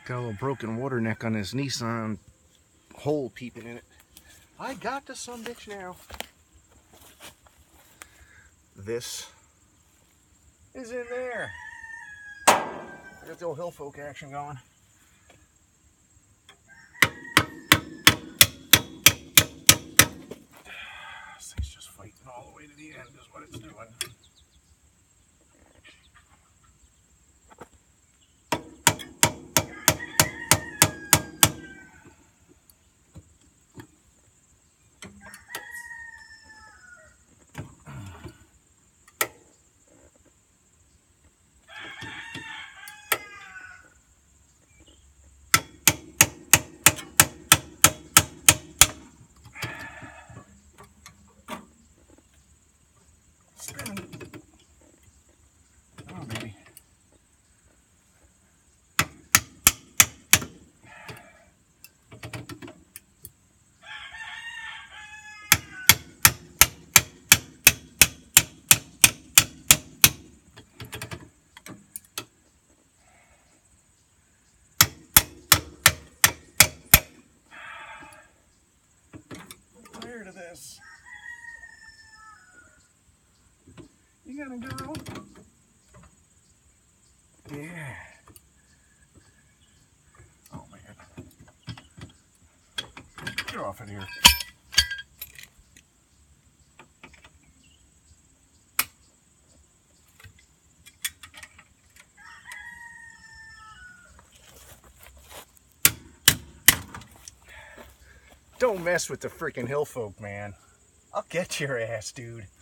Got a little broken water neck on this Nissan, hole peeping in it. I got the sumbitch now. This is in there. I got the old hill folk action going. This thing's just fighting all the way to the end is what it's doing. Spinning. Oh, baby. I'm tired of this. You gonna go? Yeah. Oh man. Get off of here. Don't mess with the freaking hill folk, man. I'll get your ass, dude.